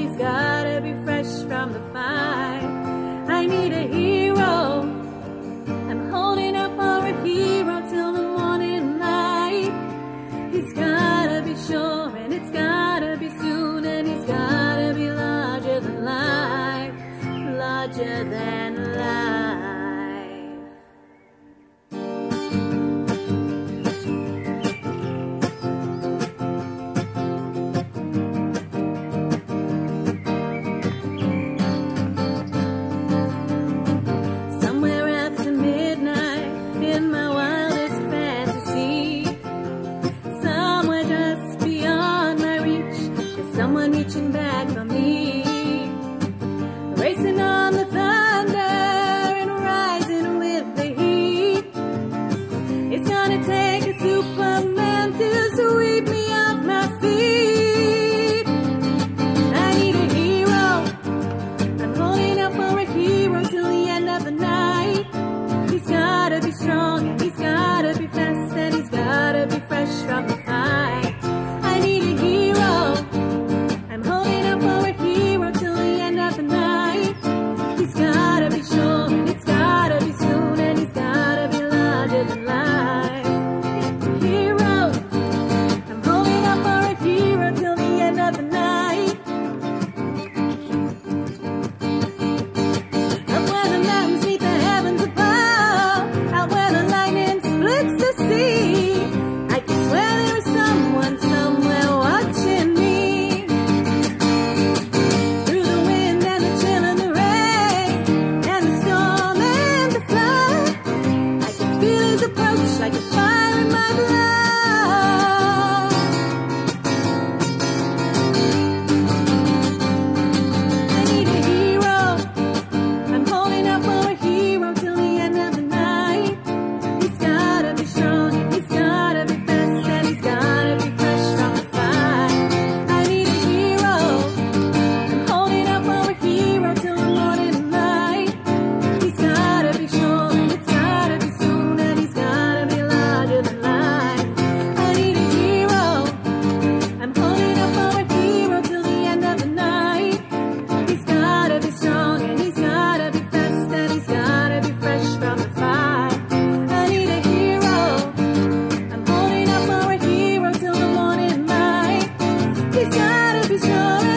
he's gotta be fresh from the fight. I need a hero. I'm holding up for a hero till the morning light. He's gotta be sure, and it's gotta be soon, and he's gotta be larger than life, larger than life. In my wildest fantasy, somewhere just beyond my reach, there's someone reaching back for me, racing on the thunder and rising with the heat. It's gonna take a Superman to sweep me off my feet. I need a hero. I'm holding up for a hero till the end of the night. He's gotta be strong, and he's gotta be fast, and he's gotta be fresh from the fight. I need a hero. I'm holding up for a hero till the end of the night. He's gotta be sure, and it's gotta be soon, and he's gotta be larger than life. Hero. I'm holding up for a hero till the end of the night. Up where the mountains meet the heavens above, out where the lightning splits the sea, I can swear there is someone somewhere watching me. Through the wind and the chill and the rain, and the storm and the flood, I can feel his approach like a fire in my blood. I need a hero. I'm holding up for a hero till the end of the night. He's gotta be strong, and he's gotta be fast, and he's gotta be fresh from the fight. I need a hero. I'm holding up for a hero till the morning light. He's gotta be sure, and it's gotta be soon, and he's gotta be larger than life. I need a hero. I'm holding up for a hero till the end of the night. He's gotta be strong, and he's gotta be fast, and he's gotta be fresh from the fight. I need a hero. I'm holding up for a hero till the morning light. He's gotta be sure.